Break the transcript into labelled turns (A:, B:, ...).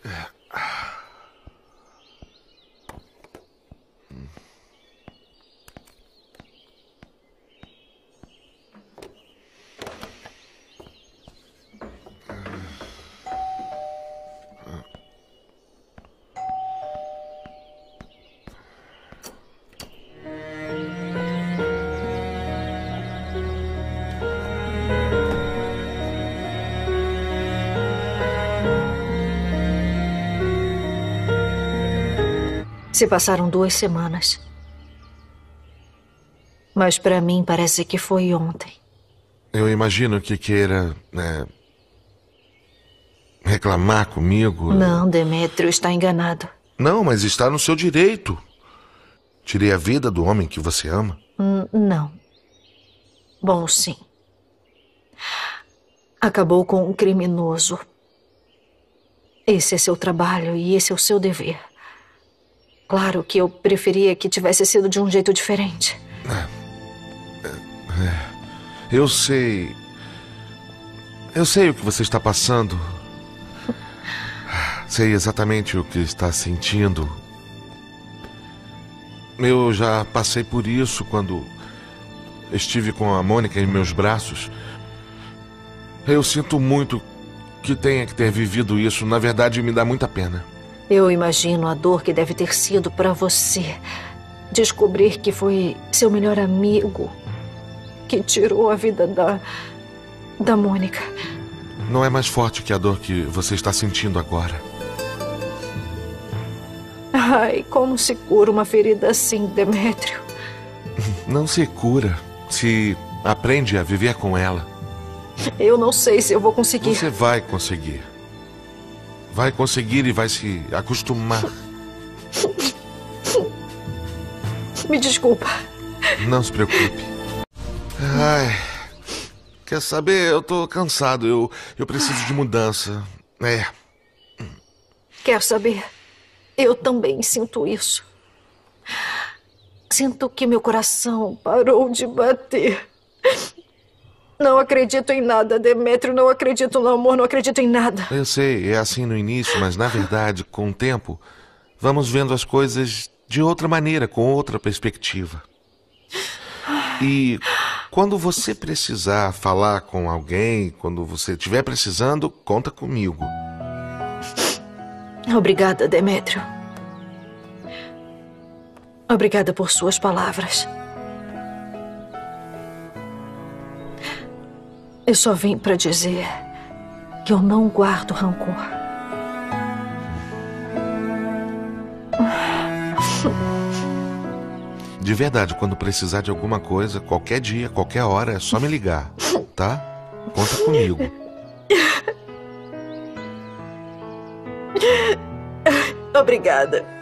A: Se passaram 2 semanas. Mas pra mim parece que foi ontem.
B: Eu imagino que queira, reclamar comigo.
A: Não, Demétrio está enganado.
B: Não, mas está no seu direito. Tirei a vida do homem que você ama.
A: Não. Bom, sim. Acabou com um criminoso. Esse é seu trabalho e esse é o seu dever. Claro que eu preferia que tivesse sido de um jeito diferente.
B: Eu sei. Eu sei o que você está passando. Sei exatamente o que está sentindo. Eu já passei por isso quando estive com a Mônica em meus braços. Eu sinto muito que tenha que ter vivido isso. Na verdade, me dá muita pena.
A: Eu imagino a dor que deve ter sido para você descobrir que foi seu melhor amigo que tirou a vida da Mônica.
B: Não é mais forte que a dor que você está sentindo agora.
A: Ai, como se cura uma ferida assim, Demétrio?
B: Não se cura, se aprende a viver com ela.
A: Eu não sei se eu vou conseguir.
B: Você vai conseguir. Vai conseguir e vai se acostumar.
A: Me desculpa.
B: Não se preocupe. Ai, quer saber? Eu tô cansado. Eu preciso de mudança.
A: Quer saber? Eu também sinto isso. Sinto que meu coração parou de bater. Não acredito em nada, Demétrio. Não acredito no amor, não acredito em nada.
B: Eu sei, é assim no início, mas na verdade, com o tempo, vamos vendo as coisas de outra maneira, com outra perspectiva. E quando você precisar falar com alguém, quando você estiver precisando, conta comigo.
A: Obrigada, Demétrio. Obrigada por suas palavras. Eu só vim para dizer que eu não guardo rancor.
B: De verdade, quando precisar de alguma coisa, qualquer dia, qualquer hora, é só me ligar, tá? Conta comigo.
A: Obrigada.